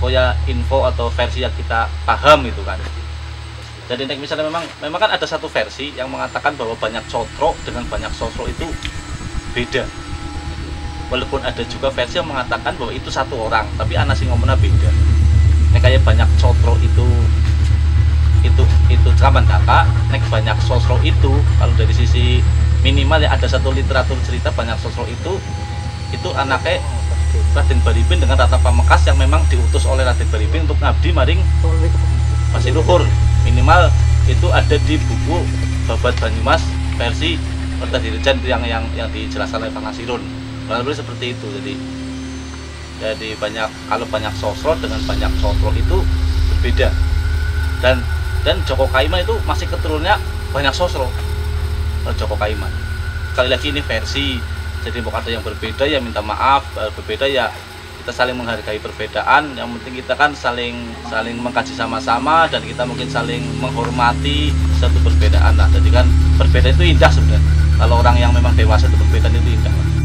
ya info atau versi yang kita paham itu kan. Jadi misalnya memang kan ada satu versi yang mengatakan bahwa banyak cotro dengan banyak sosro itu beda. Walaupun ada juga versi yang mengatakan bahwa itu satu orang, tapi ana sing ngomongnya beda. Nek kayak banyak cotro itu caman kakak, nek banyak sosro itu kalau dari sisi minimal ya ada satu literatur cerita banyak sosro itu anaknya Raden Baribin dengan Rata Pamekas yang memang diutus oleh Raden Baribin untuk ngabdi maring Masih Luhur. Minimal itu ada di buku Babat Banyumas versi Kertajirijan yang dijelaskan oleh Pak Nasirun. Lalu seperti itu. Jadi kalau banyak sosro dengan banyak sosro itu berbeda. Dan Joko Kaiman itu masih keturunannya banyak sosro. Joko Kaiman. Sekali lagi ini versi. Jadi mau ada yang berbeda ya minta maaf, berbeda ya kita saling menghargai perbedaan. Yang penting kita kan saling mengkaji sama-sama dan kita mungkin saling menghormati satu perbedaan lah. Jadi kan perbedaan itu indah sebenarnya. Kalau orang yang memang dewasa itu perbedaan itu indah.